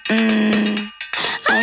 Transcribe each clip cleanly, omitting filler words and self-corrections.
I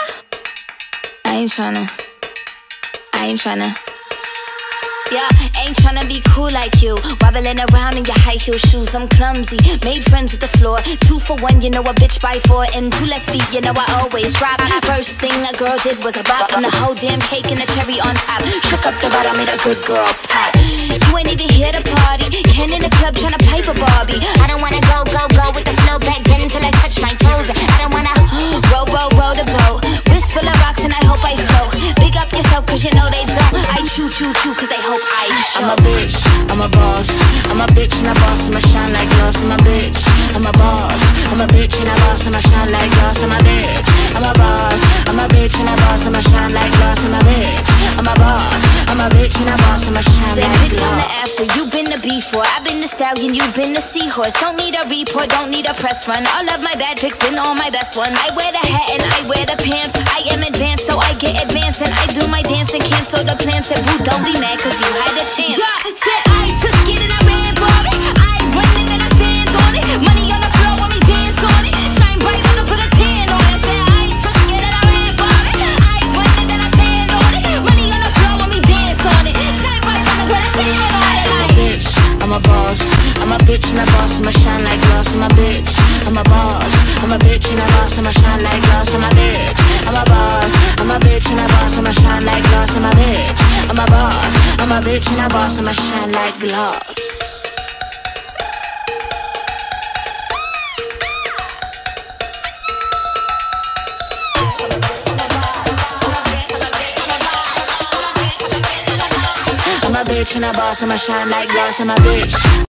ain't tryna. Yeah, ain't tryna be cool like you, wobbling around in your high heel shoes. I'm clumsy, made friends with the floor. 2 for 1, you know a bitch by 4. And 2 left feet, you know I always drop. First thing a girl did was a bop, and the whole damn cake and the cherry on top. Shook up the bottom, made a good girl pop. You ain't even here to party, Ken in the club tryna pipe a Barbie. I don't wanna go with the flow back then until I touch my toes. I don't wanna row the boat. Wrist full of rocks and I hope I float. Big up yourself cause you know they don't. I chew cause they hope I show. I'm a bitch, I'm a boss. I'm a bitch and a boss, I'ma shine like glass. I'm a bitch, I'm a boss. I'm a bitch and a boss, I'ma shine like glass. I'm a bitch, I'm a boss. I'm a bitch and a boss, I'ma shine like glass. I'm a bitch, I'm a boss. I'm a bitch and a boss, I'ma shine like glass. Bitch on the after, you been the before. I've been the stallion, you been the seahorse. Don't need a report, don't need a press run. All of my bad pics been all my best ones. I wear the hat and I wear the pants. I am advanced, so I get advanced. And I do my dance and cancel the plans. Said boo, don't be mad cause you had a chance. Yeah, said I took it and I ran for it. I run it and I stand on it. Money on the floor when we dance on it. Shine bright when I put a tan on it. Said I took it and I ran for it. I run it and I stand on it. Money on the floor when we dance on it. Shine bright when I put a tan on it. I'm a bitch, I'm a boss. I'm a bitch and a boss, I'ma shine like glass. I'm a bitch, I'm a boss. I'm a bitch and a boss, I'ma shine like glass. I'm a bitch, I'm a boss. I'm a bitch and a boss, I'ma shine like glass. I'm a bitch, I'm a boss. I'm a bitch and a boss, I'ma shine like glass. I'm a bitch and a boss, I'ma shine like glass. I'm a bitch.